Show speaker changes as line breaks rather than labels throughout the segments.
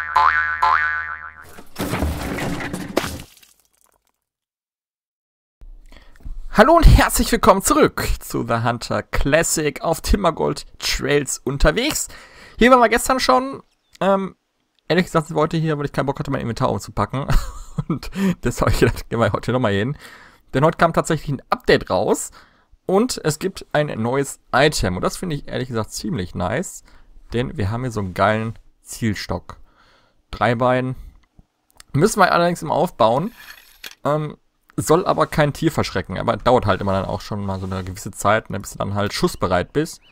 Hallo und herzlich willkommen zurück zu The Hunter Classic auf Timbergold Trails unterwegs. Hier waren wir gestern schon. Ehrlich gesagt, weil ich keinen Bock hatte, mein Inventar umzupacken. Und das habe ich gedacht, gehen wir heute nochmal hin. Denn heute kam tatsächlich ein Update raus. Und es gibt ein neues Item. Und das finde ich ehrlich gesagt ziemlich nice. Denn wir haben hier so einen geilen Zielstock. 3 Bein. Müssen wir allerdings im Aufbauen. Soll aber kein Tier verschrecken, aber dauert halt immer dann auch schon mal so eine gewisse Zeit, ne, bis du dann halt schussbereit bist.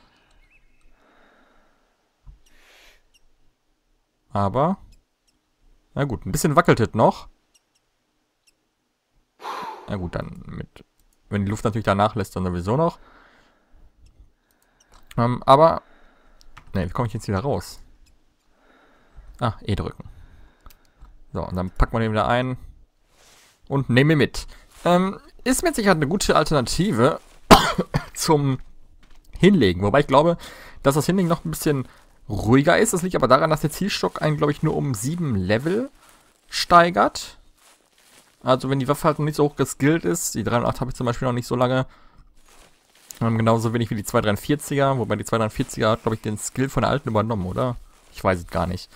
Aber, na gut, ein bisschen wackelt es noch. Na gut, dann wenn die Luft natürlich danach lässt, dann sowieso noch. Aber, ne, wie komme ich jetzt wieder raus? Ah, E drücken. So, und dann packen wir den wieder ein. Und nehme mit. Ist mit Sicherheit eine gute Alternative zum Hinlegen. Wobei ich glaube, dass das Hinlegen noch ein bisschen ruhiger ist. Das liegt aber daran, dass der Zielstock einen, glaube ich, nur um 7 Level steigert. Also wenn die Waffe halt noch nicht so hoch geskillt ist. Die 308 habe ich zum Beispiel noch nicht so lange. Genauso wenig wie die 243er. Wobei die 243er hat, glaube ich, den Skill von der alten übernommen, oder? Ich weiß es gar nicht.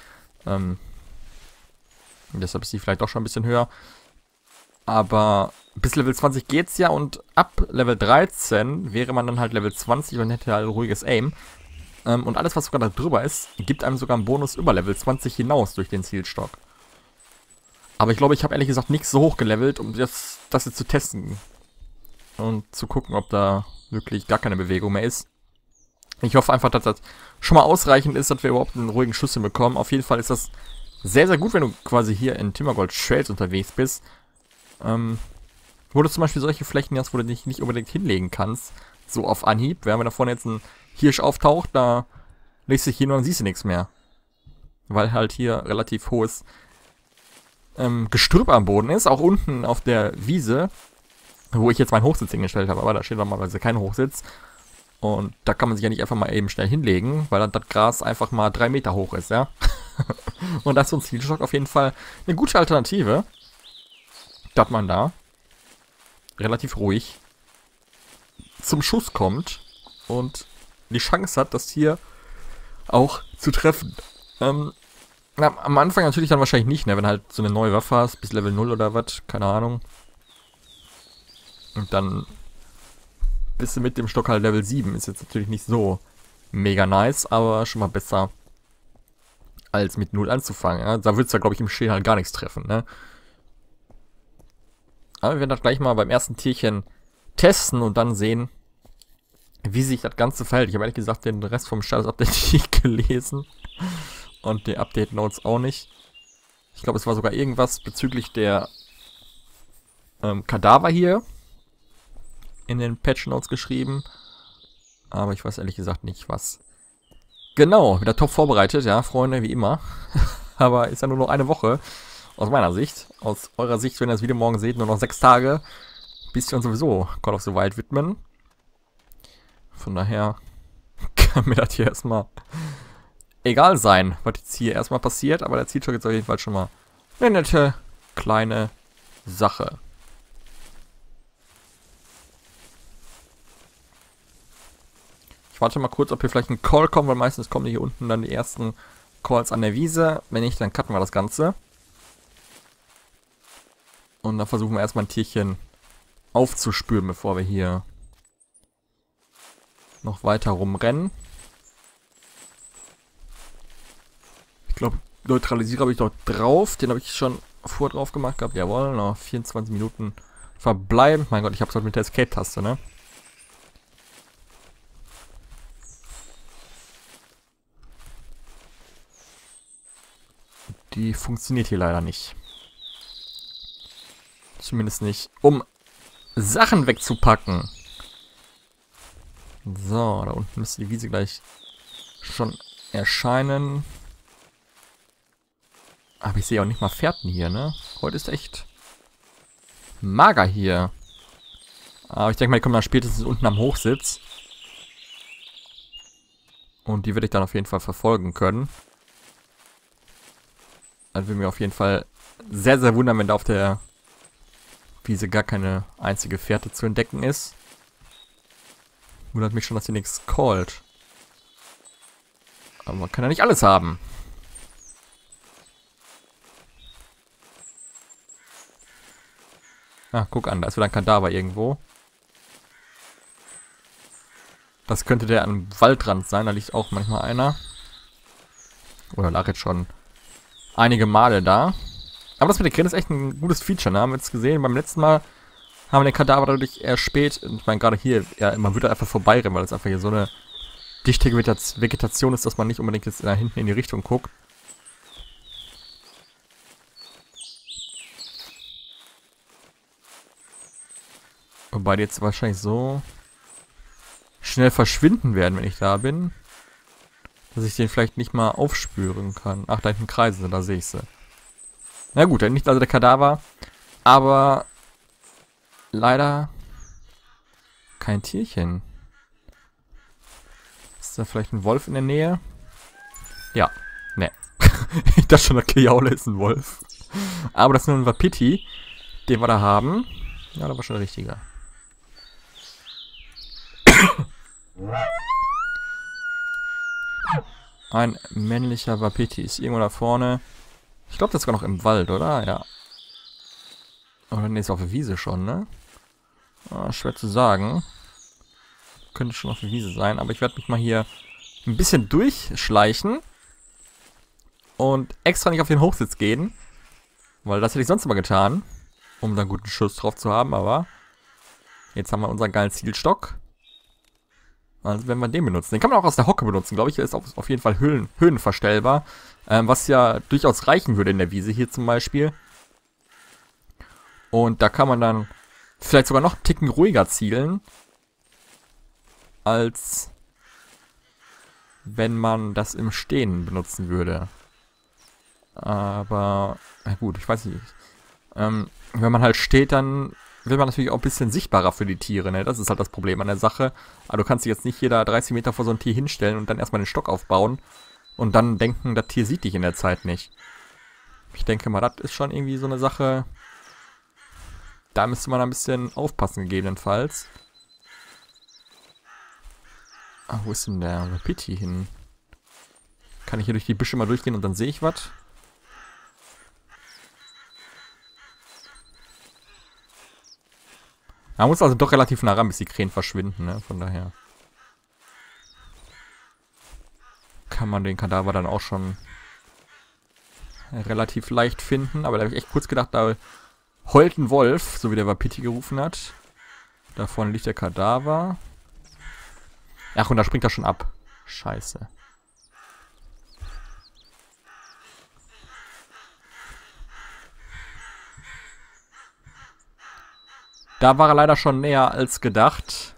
Deshalb ist die vielleicht auch schon ein bisschen höher. Aber bis Level 20 geht's ja und ab Level 13 wäre man dann halt Level 20 und hätte halt ruhiges Aim. Und alles, was sogar da drüber ist, gibt einem sogar einen Bonus über Level 20 hinaus durch den Zielstock. Aber ich glaube, ich habe ehrlich gesagt nicht so hoch gelevelt, um das jetzt zu testen. Und zu gucken, ob da wirklich gar keine Bewegung mehr ist. Ich hoffe einfach, dass das schon mal ausreichend ist, dass wir überhaupt einen ruhigen Schuss hinbekommen. Auf jeden Fall ist das sehr, sehr gut, wenn du quasi hier in Timbergold Trails unterwegs bist. Wo du zum Beispiel solche Flächen hast, wo du dich nicht unbedingt hinlegen kannst, so auf Anhieb. Wenn da vorne jetzt ein Hirsch auftaucht, da legst du dich hin und dann siehst du nichts mehr. Weil halt hier relativ hohes Gestrüpp am Boden ist, auch unten auf der Wiese, wo ich jetzt meinen Hochsitz hingestellt habe, aber da steht normalerweise kein Hochsitz. Und da kann man sich ja nicht einfach mal eben schnell hinlegen, weil dann das Gras einfach mal 3 Meter hoch ist, ja. Und das ist so ein Zielstock auf jeden Fall eine gute Alternative. Dass man da relativ ruhig zum Schuss kommt und die Chance hat, das Tier auch zu treffen. Am Anfang natürlich dann wahrscheinlich nicht, ne? Wenn halt so eine neue Waffe hast, bis Level 0 oder was, keine Ahnung. Und dann bist du mit dem Stock halt Level 7, ist jetzt natürlich nicht so mega nice, aber schon mal besser als mit 0 anzufangen. Ja? Da würdest du ja, glaube ich, im Stehen halt gar nichts treffen, ne? Aber wir werden das gleich mal beim ersten Tierchen testen und dann sehen, wie sich das Ganze verhält. Ich habe ehrlich gesagt den Rest vom Status-Update nicht gelesen. Und die Update-Notes auch nicht. Ich glaube, es war sogar irgendwas bezüglich der Kadaver hier in den Patch-Notes geschrieben. Aber ich weiß ehrlich gesagt nicht, was. Genau, wieder top vorbereitet, ja, Freunde, wie immer. Aber ist ja nur noch eine Woche. Aus meiner Sicht. Aus eurer Sicht, wenn ihr das Video morgen seht, nur noch 6 Tage, bis wir uns sowieso Call of the Wild widmen. Von daher kann mir das hier erstmal egal sein, was jetzt hier erstmal passiert. Aber der Zielstock ist auf jeden Fall schon mal eine nette, kleine Sache. Ich warte mal kurz, ob hier vielleicht ein Call kommt, weil meistens kommen hier unten dann die ersten Calls an der Wiese. Wenn nicht, dann cutten wir das Ganze. Und dann versuchen wir erstmal ein Tierchen aufzuspüren, bevor wir hier noch weiter rumrennen. Ich glaube, Neutralisierer habe ich doch drauf. Den habe ich schon vorher drauf gemacht gehabt. Jawohl, noch 24 Minuten verbleiben. Mein Gott, ich habe es heute mit der Escape-Taste, ne? Die funktioniert hier leider nicht. Zumindest nicht, um Sachen wegzupacken. So, da unten müsste die Wiese gleich schon erscheinen. Aber ich sehe auch nicht mal Fährten hier, ne? Heute ist echt mager hier. Aber ich denke mal, die kommen dann spätestens unten am Hochsitz. Und die werde ich dann auf jeden Fall verfolgen können. Also würde mir auf jeden Fall sehr, sehr wundern, wenn da auf der Wiese gar keine einzige Fährte zu entdecken ist. Wundert mich schon, dass hier nichts callt. Aber man kann ja nicht alles haben. Ah, guck an, da ist wieder ein Kadaver irgendwo. Das könnte der am Waldrand sein, da liegt auch manchmal einer. Oder lag jetzt schon einige Male da. Aber das mit der Krähen ist echt ein gutes Feature, ne? Haben wir jetzt gesehen, beim letzten Mal haben wir den Kadaver dadurch eher spät. Und ich meine, gerade hier, ja, man würde einfach vorbeirennen, weil es einfach hier so eine dichte Vegetation ist, dass man nicht unbedingt jetzt da hinten in die Richtung guckt. Wobei die jetzt wahrscheinlich so schnell verschwinden werden, wenn ich da bin, dass ich den vielleicht nicht mal aufspüren kann. Ach, da hinten kreisen sie, da sehe ich sie. Na gut, dann nicht also der Kadaver, aber leider kein Tierchen. Ist da vielleicht ein Wolf in der Nähe? Ja, ne. Ich dachte schon, der Klejaule ist ein Wolf. Aber das ist nur ein Wapiti, den wir da haben. Ja, das war schon der richtige. Ein männlicher Wapiti ist irgendwo da vorne. Ich glaube, das ist sogar noch im Wald, oder? Ja. Oder ne, ist auf der Wiese schon, ne? Ah, schwer zu sagen. Könnte schon auf der Wiese sein, aber ich werde mich mal hier ein bisschen durchschleichen. Und extra nicht auf den Hochsitz gehen. Weil das hätte ich sonst immer getan. Um dann guten Schuss drauf zu haben, aber jetzt haben wir unseren geilen Zielstock. Also wenn wir den benutzen. Den kann man auch aus der Hocke benutzen, glaube ich. Der ist auf jeden Fall höhenverstellbar. Was ja durchaus reichen würde in der Wiese hier zum Beispiel. Und da kann man dann vielleicht sogar noch einen Ticken ruhiger zielen. Als wenn man das im Stehen benutzen würde. Aber, na gut, ich weiß nicht. Wenn man halt steht, dann will man natürlich auch ein bisschen sichtbarer für die Tiere, ne? Das ist halt das Problem an der Sache. Aber du kannst dich jetzt nicht jeder 30 Meter vor so ein Tier hinstellen und dann erstmal den Stock aufbauen und dann denken, das Tier sieht dich in der Zeit nicht. Ich denke mal, das ist schon irgendwie so eine Sache, da müsste man ein bisschen aufpassen, gegebenenfalls. Ah, wo ist denn der Wapiti hin? Kann ich hier durch die Büsche mal durchgehen und dann sehe ich was? Man muss also doch relativ nah ran, bis die Krähen verschwinden, ne? Von daher kann man den Kadaver dann auch schon relativ leicht finden. Aber da habe ich echt kurz gedacht, da heult ein Wolf, so wie der Wapiti gerufen hat. Da vorne liegt der Kadaver. Ach, und da springt er schon ab. Scheiße. Da war er leider schon näher als gedacht.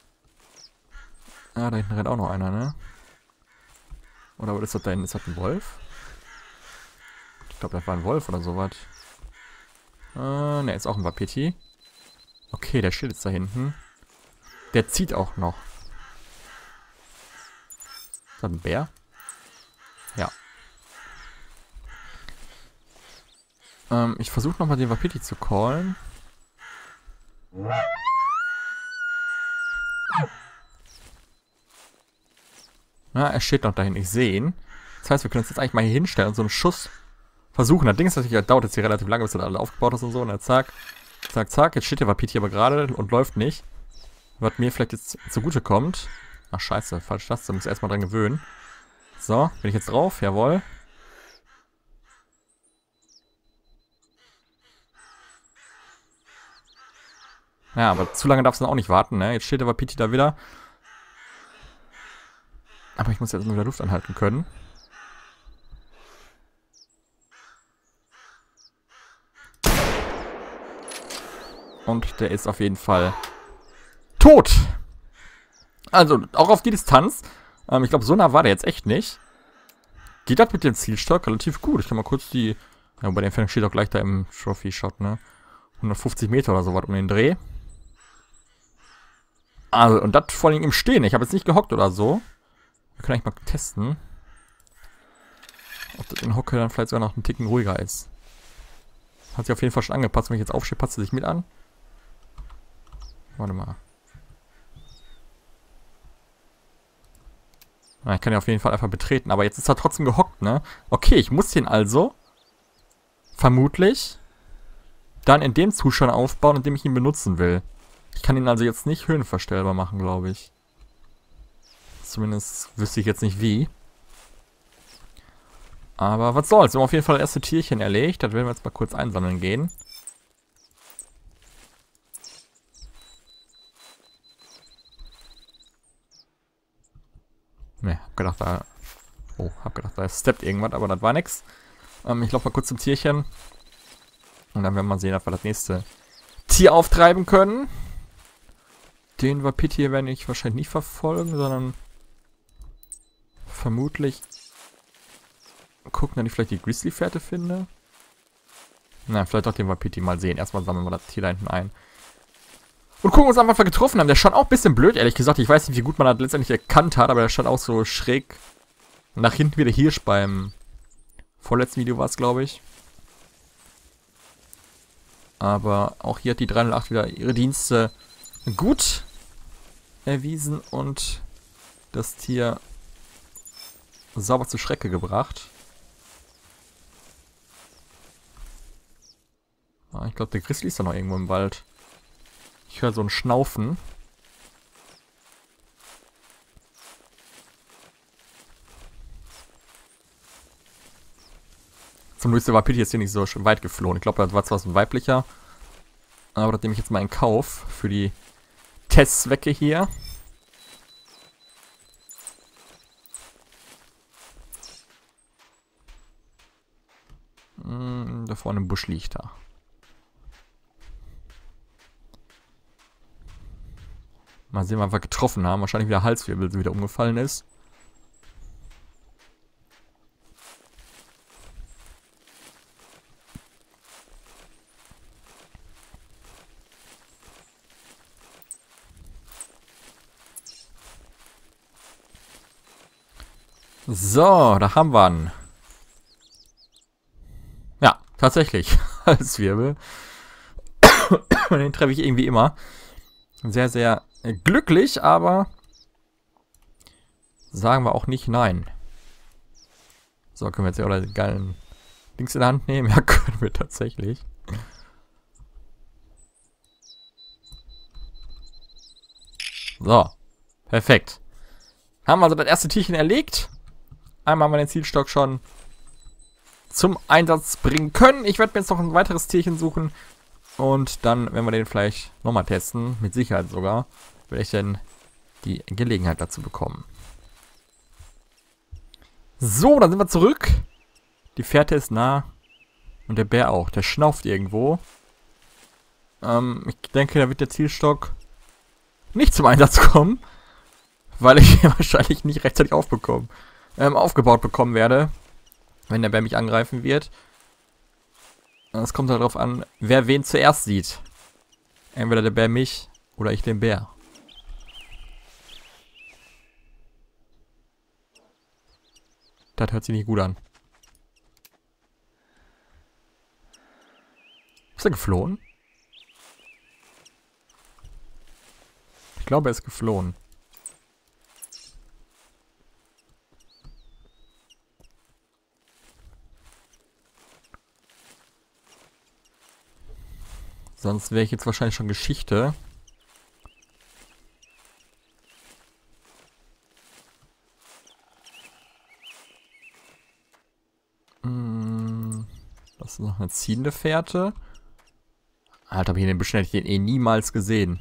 Ah, da hinten rennt auch noch einer, ne? Oder was ist das da hinten? Ist das ein Wolf? Ich glaube, das war ein Wolf oder sowas. Ne, ist auch ein Wapiti. Okay, der steht jetzt da hinten. Der zieht auch noch. Ist das ein Bär? Ja. Ich versuche nochmal den Wapiti zu callen. Na, er steht noch dahin. Ich sehe ihn. Das heißt, wir können uns jetzt eigentlich mal hier hinstellen und so einen Schuss versuchen. Das Ding ist natürlich, dauert jetzt hier relativ lange, bis du das alles aufgebaut hast und so. Und dann zack, zack, zack. Jetzt steht der Wapiti aber gerade und läuft nicht. Was mir vielleicht jetzt zugute kommt. Ach, scheiße, falsch das. Da muss ich erstmal dran gewöhnen. So, bin ich jetzt drauf? Jawohl. Ja, aber zu lange darfst du dann auch nicht warten, ne? Jetzt steht der Wapiti da wieder. Aber ich muss jetzt mal wieder Luft anhalten können. Und der ist auf jeden Fall tot. Also, auch auf die Distanz. Ich glaube, so nah war der jetzt echt nicht. Geht das mit dem Zielstock relativ gut. Ich kann mal kurz die... Ja, bei der Entfernung steht auch gleich da im Trophy-Shot, ne? 150 Meter oder so was um den Dreh. Also, und das vor allem im Stehen. Ich habe jetzt nicht gehockt oder so. Wir können eigentlich mal testen. Ob das in Hocke dann vielleicht sogar noch einen Ticken ruhiger ist. Hat sich auf jeden Fall schon angepasst. Wenn ich jetzt aufstehe, passt sie sich mit an. Warte mal. Na, ich kann ja auf jeden Fall einfach betreten. Aber jetzt ist er trotzdem gehockt, ne? Okay, ich muss den also vermutlich dann in dem Zustand aufbauen, in dem ich ihn benutzen will. Ich kann ihn also jetzt nicht höhenverstellbar machen, glaube ich. Zumindest wüsste ich jetzt nicht wie. Aber was soll's. Wir haben auf jeden Fall das erste Tierchen erlegt. Das werden wir jetzt mal kurz einsammeln gehen. Ne, hab gedacht, da... Oh, hab gedacht, da steppt irgendwas, aber das war nix. Ich laufe mal kurz zum Tierchen. Und dann werden wir mal sehen, ob wir das nächste Tier auftreiben können. Den Wapiti hier werde ich wahrscheinlich nicht verfolgen, sondern vermutlich gucken, ob ich vielleicht die Grizzly-Fährte finde. Na, vielleicht auch den Wapiti mal sehen. Erstmal sammeln wir das Tier da hinten ein. Und gucken uns an, was wir getroffen haben. Der stand auch ein bisschen blöd, ehrlich gesagt. Ich weiß nicht, wie gut man das letztendlich erkannt hat, aber der stand auch so schräg nach hinten wie der Hirsch beim vorletzten Video war es, glaube ich. Aber auch hier hat die 308 wieder ihre Dienste gut erwiesen und das Tier sauber zur Schrecke gebracht. Ich glaube, der Grizzly ist da noch irgendwo im Wald. Ich höre so ein Schnaufen. Zum Glück ist der Wapiti jetzt hier nicht so weit geflohen. Ich glaube, das war zwar so ein weiblicher, aber das nehme ich jetzt mal in Kauf für die Testzwecke hier. Da vorne im Busch liegt er. Mal sehen, was wir getroffen haben. Wahrscheinlich wieder Halswirbel wieder umgefallen ist. So, da haben wir ihn. Ja, tatsächlich. Halswirbel. Den treffe ich irgendwie immer. Sehr, sehr glücklich, aber sagen wir auch nicht nein. So, können wir jetzt ja auch die geilen Dings in der Hand nehmen? Ja, können wir tatsächlich. So, perfekt. Haben wir also das erste Tierchen erlegt. Einmal haben wir den Zielstock schon zum Einsatz bringen können. Ich werde mir jetzt noch ein weiteres Tierchen suchen. Und dann werden wir den vielleicht nochmal testen. Mit Sicherheit sogar. Werde ich denn die Gelegenheit dazu bekommen. So, dann sind wir zurück. Die Fährte ist nah. Und der Bär auch. Der schnauft irgendwo. Ich denke, da wird der Zielstock nicht zum Einsatz kommen. Weil ich wahrscheinlich nicht rechtzeitig aufgebaut bekommen werde. Wenn der Bär mich angreifen wird. Es kommt halt darauf an, wer wen zuerst sieht. Entweder der Bär mich oder ich den Bär. Das hört sich nicht gut an. Ist er geflohen? Ich glaube, er ist geflohen. Sonst wäre ich jetzt wahrscheinlich schon Geschichte. Das ist noch eine ziehende Fährte. Alter, aber hier in den Büschen hätte ich den eh niemals gesehen.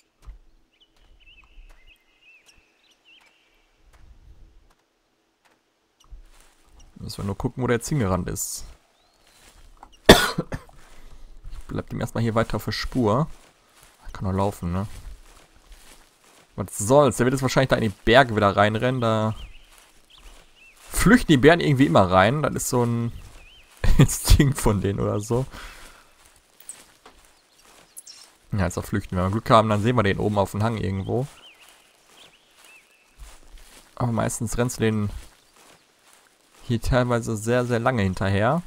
Müssen wir nur gucken, wo der jetzt hingerannt ist. Bleibt ihm erstmal hier weiter auf der Spur. Er kann nur laufen, ne? Was soll's? Der wird jetzt wahrscheinlich da in die Berge wieder reinrennen. Da flüchten die Bären irgendwie immer rein. Das ist so ein Instinkt von denen oder so. Ja, jetzt auch flüchten. Wenn wir Glück haben, dann sehen wir den oben auf dem Hang irgendwo. Aber meistens rennst du den hier teilweise sehr, sehr lange hinterher.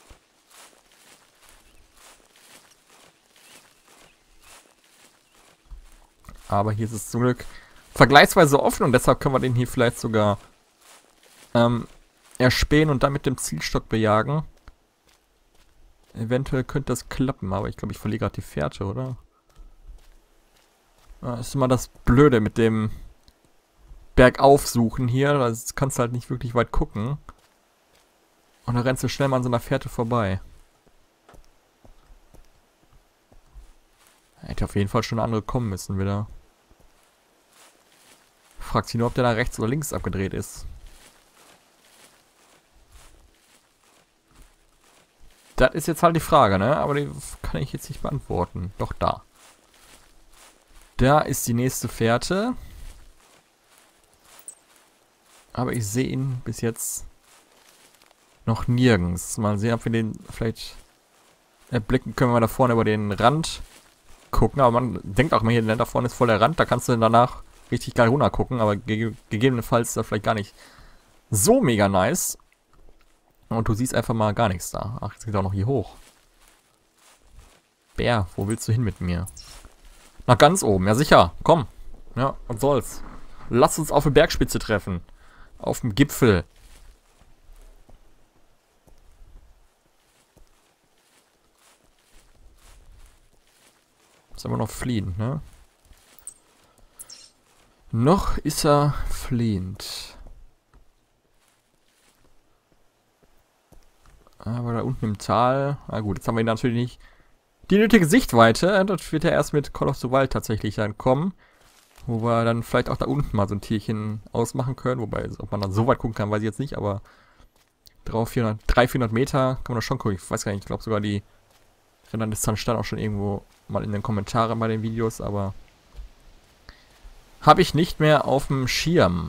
Aber hier ist es zum Glück vergleichsweise offen und deshalb können wir den hier vielleicht sogar erspähen und dann mit dem Zielstock bejagen. Eventuell könnte das klappen, aber ich glaube, ich verliere gerade die Fährte, oder? Das ist immer das Blöde mit dem Bergaufsuchen hier. Da kannst du halt nicht wirklich weit gucken. Und da rennst du schnell mal an so einer Fährte vorbei. Hätte auf jeden Fall schon eine andere kommen müssen wieder. Fragt sich nur, ob der da rechts oder links abgedreht ist. Das ist jetzt halt die Frage, ne? Aber die kann ich jetzt nicht beantworten. Doch, da. Da ist die nächste Fährte. Aber ich sehe ihn bis jetzt noch nirgends. Mal sehen, ob wir den vielleicht erblicken können, wenn wir da vorne über den Rand gucken. Aber man denkt auch immer, hier da vorne ist voll der Rand. Da kannst du danach richtig geil runter gucken. Aber gegebenenfalls ist das vielleicht gar nicht so mega nice. Und du siehst einfach mal gar nichts da. Ach, jetzt geht auch noch hier hoch. Bär, wo willst du hin mit mir? Nach ganz oben, ja sicher. Komm. Ja, was soll's. Lass uns auf der Bergspitze treffen. Auf dem Gipfel. Ist aber noch fliehend, ne? Noch ist er fliehend. Aber da unten im Tal... Na gut, jetzt haben wir natürlich nicht die nötige Sichtweite. Das wird ja erst mit Call of the Wild tatsächlich dann kommen. Wo wir dann vielleicht auch da unten mal so ein Tierchen ausmachen können. Wobei, ob man dann so weit gucken kann, weiß ich jetzt nicht. Aber 300-400 Meter kann man da schon gucken. Ich weiß gar nicht, ich glaube sogar die Renndistanz stand auch schon irgendwo mal in den Kommentaren bei den Videos. Aber habe ich nicht mehr auf dem Schirm.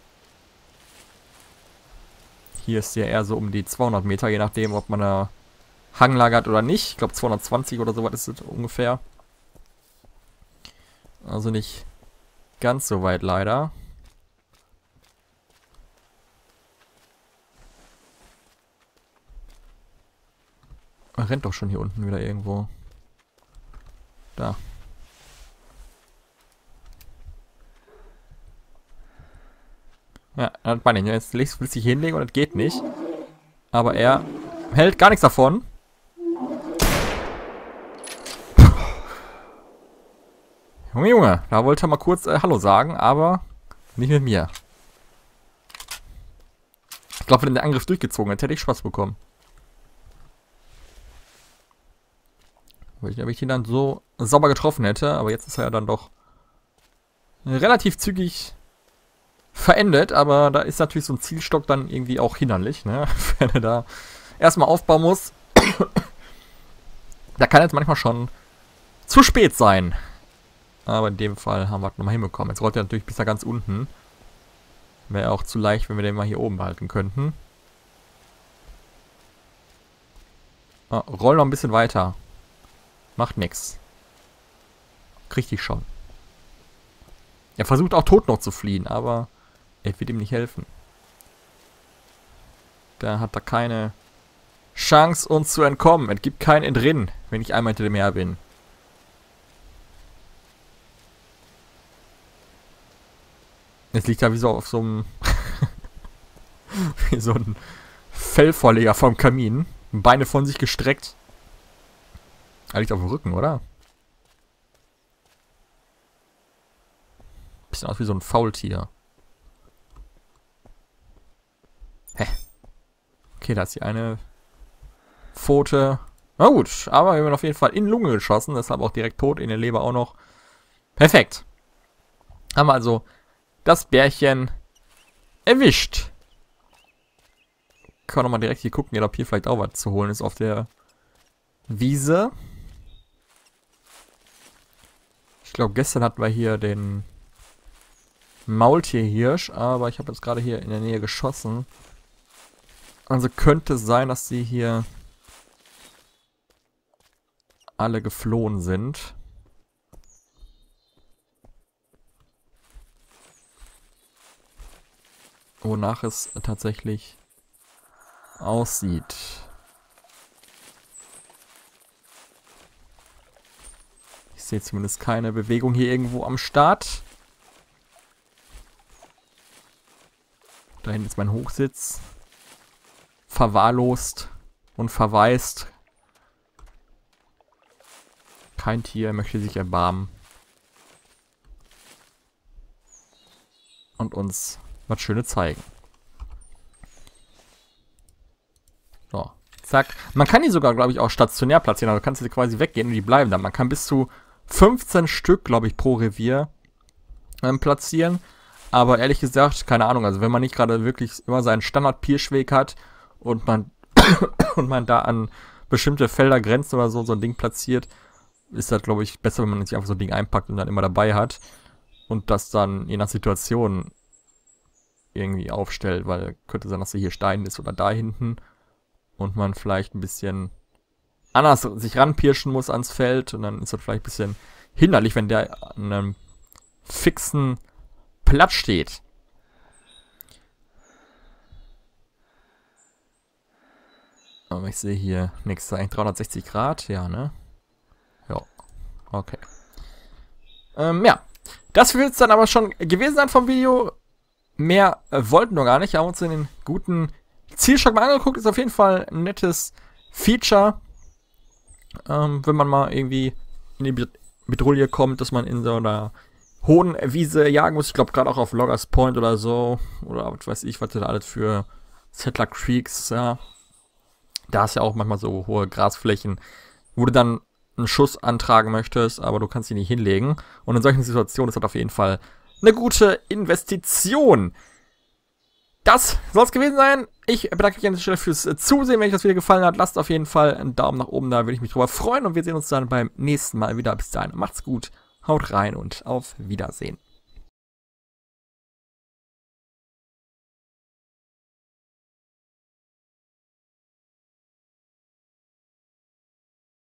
Hier ist ja eher so um die 200 Meter, je nachdem, ob man da Hanglage hat oder nicht. Ich glaube 220 oder so weit ist es ungefähr. Also nicht ganz so weit leider. Er rennt doch schon hier unten wieder irgendwo. Da. Ja, das meine ich. Jetzt will sich hinlegen und das geht nicht. Aber er hält gar nichts davon. Junge, Junge, da wollte er mal kurz Hallo sagen, aber nicht mit mir. Ich glaube, wenn der Angriff durchgezogen hätte, hätte ich Spaß bekommen. Weil ich ihn dann so sauber getroffen hätte, aber jetzt ist er ja dann doch relativ zügig verendet, aber da ist natürlich so ein Zielstock dann irgendwie auch hinderlich, ne? Wenn er da erstmal aufbauen muss. Da kann jetzt manchmal schon zu spät sein. Aber in dem Fall haben wir es nochmal hinbekommen. Jetzt rollt er natürlich bis da ganz unten. Wäre auch zu leicht, wenn wir den mal hier oben behalten könnten. Roll noch ein bisschen weiter. Macht nix. Kriegt dich schon. Er versucht auch tot noch zu fliehen, aber er wird ihm nicht helfen. Da hat er keine Chance, uns zu entkommen. Es gibt kein Entrinnen, wenn ich einmal hinter dem Meer bin. Jetzt liegt er wie so auf so einem wie so ein Fellvorleger vom Kamin. Beine von sich gestreckt. Er liegt auf dem Rücken, oder? Bisschen aus wie so ein Faultier. Hä? Okay, da ist die eine Pfote. Na gut, aber wir haben auf jeden Fall in die Lunge geschossen. Deshalb auch direkt tot, in der Leber auch noch. Perfekt. Haben wir also das Bärchen erwischt. Können wir nochmal direkt hier gucken, ob hier vielleicht auch was zu holen ist auf der Wiese. Ich glaube, gestern hatten wir hier den Maultierhirsch, aber ich habe jetzt gerade hier in der Nähe geschossen. Also könnte es sein, dass sie hier alle geflohen sind. Wonach es tatsächlich aussieht. Ich sehe zumindest keine Bewegung hier irgendwo am Start. Da hinten ist mein Hochsitz. Verwahrlost und verwaist. Kein Tier möchte sich erbarmen. Und uns was Schönes zeigen. So, zack. Man kann die sogar, glaube ich, auch stationär platzieren. Also du kannst sie quasi weggehen und die bleiben dann. Man kann bis zu 15 Stück, glaube ich, pro Revier platzieren. Aber ehrlich gesagt, keine Ahnung. Also wenn man nicht gerade wirklich immer seinen Standard-Pirschweg hat und man da an bestimmte Felder grenzt oder so ein Ding platziert, ist das, glaube ich, besser, wenn man sich einfach so ein Ding einpackt und dann immer dabei hat. Und das dann je nach Situation irgendwie aufstellt, weil könnte sein, dass hier Stein ist oder da hinten und man vielleicht ein bisschen anders sich ranpirschen muss ans Feld und dann ist das vielleicht ein bisschen hinderlich, wenn der an einem fixen Platz steht. Aber ich sehe hier nichts, eigentlich 360 Grad, ja, ne? Ja, okay. Ja. Das wird es dann aber schon gewesen sein vom Video. Mehr wollten wir gar nicht. Wir haben uns den guten Zielstock mal angeguckt. Ist auf jeden Fall ein nettes Feature. Wenn man mal irgendwie in die Bedrohung kommt, dass man in so einer hohen Wiese jagen muss. Ich glaube gerade auch auf Loggers Point oder so. Oder was weiß ich, was da alles für Settler Creeks, ja. Da ist ja auch manchmal so hohe Grasflächen, wo du dann einen Schuss antragen möchtest, aber du kannst ihn nicht hinlegen. Und in solchen Situationen ist das auf jeden Fall eine gute Investition. Das soll es gewesen sein. Ich bedanke mich an dieser Stelle fürs Zusehen. Wenn euch das Video gefallen hat, lasst auf jeden Fall einen Daumen nach oben da, würde ich mich drüber freuen. Und wir sehen uns dann beim nächsten Mal wieder. Bis dahin, macht's gut, haut rein und auf Wiedersehen.